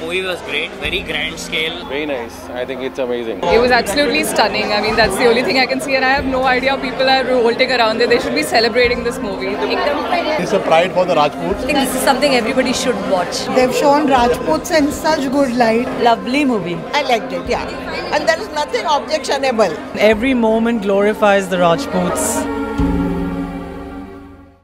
movie was great, very grand scale. Very nice. I think it's amazing. It was absolutely stunning. I mean, that's the only thing I can see, and I have no idea people are revolting around it. They should be celebrating this movie. It's a pride for the Rajputs. I think this is something everybody should watch. They've shown Rajputs in such good light. Lovely movie. I liked it, yeah. And there is nothing objectionable. Every moment glorifies the Rajputs.